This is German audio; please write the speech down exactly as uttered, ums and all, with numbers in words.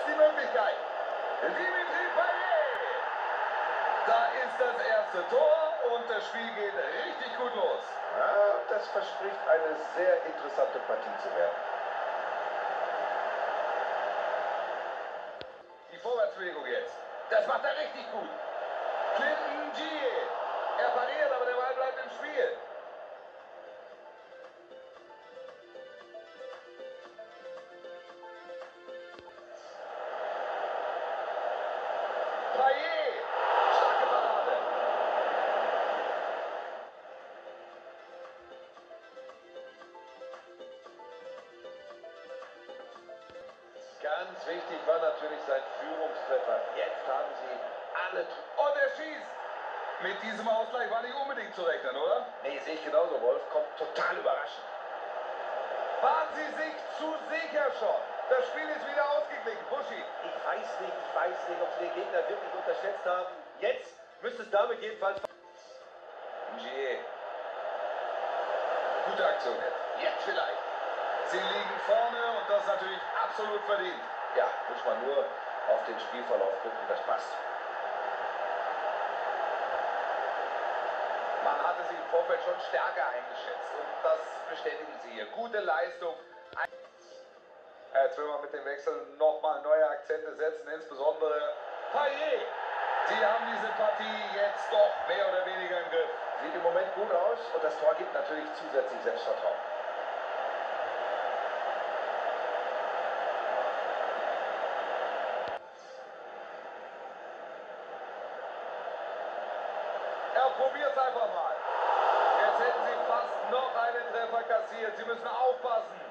jetzt die Möglichkeit. Dimitri Payet. Da ist das erste Tor und das Spiel geht richtig gut los. Ja, das verspricht eine sehr interessante Partie zu werden. Die Vorwärtsbewegung jetzt. Das macht er richtig gut. Clinton Gie. Er pariert, aber der Ball bleibt im Spiel. Payet. Starke Parade. Ganz wichtig war natürlich sein Führungstreffer. Jetzt haben sie alle... Und er schießt. Mit diesem Ausgleich war nicht unbedingt zu rechnen, oder? Nee, sehe ich genauso. Wolf kommt total überraschend. Waren sie sich zu sicher schon? Das Spiel ist wieder ausgeglichen. Buschi. Ich weiß nicht, ich weiß nicht, ob sie den Gegner wirklich unterschätzt haben. Jetzt müsste es damit jedenfalls... Gie. Gute Aktion jetzt. Jetzt vielleicht. Sie liegen vorne und das natürlich absolut verdient. Ja, muss man nur auf den Spielverlauf gucken, das passt. Man hatte sie im Vorfeld schon stärker eingeschätzt und das bestätigen sie hier. Gute Leistung. Jetzt will man mit dem Wechsel nochmal neue Akzente setzen, insbesondere Payet. Sie haben diese Partie jetzt doch mehr oder weniger im Griff. Sieht im Moment gut aus und das Tor gibt natürlich zusätzlich Selbstvertrauen. Er probiert es einfach mal. Jetzt hätten sie fast noch einen Treffer kassiert. Sie müssen aufpassen.